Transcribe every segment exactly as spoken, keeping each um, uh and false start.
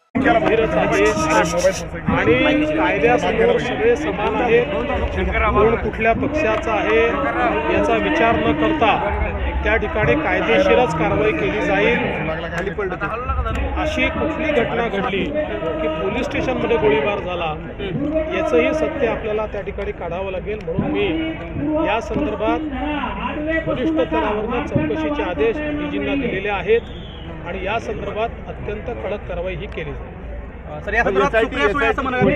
धीरच आहे आणि कायद्यासमोर सगळे समान आहेत. कोण कुठल्या पक्षाचा आहे याचा विचार न करता त्या ठिकाणी कायदेशीरच कारवाई केली जाईल. अशी कुठली घटना घडली की पोलीस स्टेशनमध्ये गोळीबार झाला याचंही सत्य आपल्याला त्या ठिकाणी काढावं लागेल. म्हणून मी या संदर्भात वरिष्ठ स्तरावरून चौकशीचे आदेश डीजींना दिलेले आहेत आणि या संदर्भात अत्यंत कडक कारवाई ही केली जाईल. सर, या संदर्भात सुप्रिया सुळे असं म्हणाले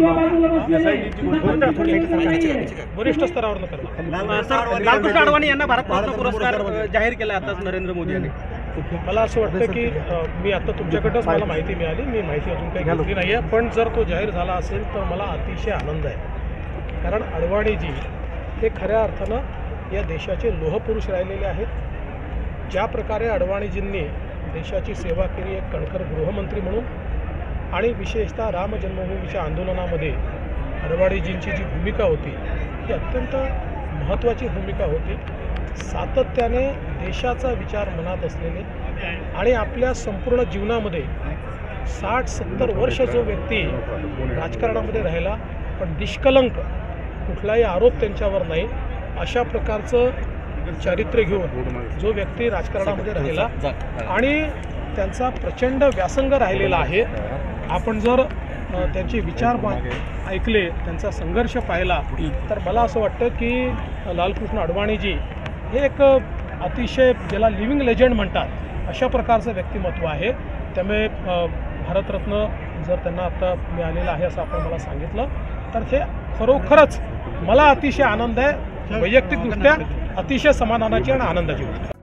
वरिष्ठ स्तरावर करणार. सर, लालकृष्ण अडवाणी यांना भारत रत्न पुरस्कार जाहीर केला आताच नरेंद्र मोदी यांनी. मला असं वाटतं की मी आता तुमच्याकडंच मला माहिती मिळाली, मी माहिती अजून काही घेतली नाही आहे, पण जर तो जाहीर झाला असेल तर मला अतिशय आनंद आहे. कारण अडवाणीजी हे खऱ्या अर्थानं या देशाचे लोहपुरुष राहिलेले आहेत. ज्या प्रकारे अडवाणीजींनी देशाची सेवा केली एक कणखर गृहमंत्री म्हणून आणि विशेषतः राम जन्मभूमीच्या आंदोलनामध्ये अडवाणीजींची जी भूमिका होती ही अत्यंत महत्त्वाची भूमिका होती. सातत्याने देशाचा विचार मनात असलेले आणि आपल्या संपूर्ण जीवनामध्ये साठ सत्तर वर्ष जो व्यक्ती राजकारणामध्ये राहिला पण निष्कलंक कुठलाही आरोप त्यांच्यावर नाही अशा प्रकारचं चारित्र्य घेऊन जो व्यक्ती राजकारणामध्ये राहिला आणि त्यांचा प्रचंड व्यासंग राहिलेला आहे. आपण जर त्यांचे विचार ऐकले, त्यांचा संघर्ष पाहिला तर मला असं वाटतं की लालकृष्ण अडवाणीजी हे एक अतिशय ज्याला लिव्हिंग लेजंड म्हणतात अशा प्रकारचं व्यक्तिमत्व आहे. त्यामुळे भारतरत्न जर त्यांना आता मिळालेलं आहे असं आपण मला सांगितलं तर हे खरोखरच मला अतिशय आनंद आहे. वैयक्तिकदृष्ट्या अतिशय समाधानाची आणि आनंदाची गोष्ट.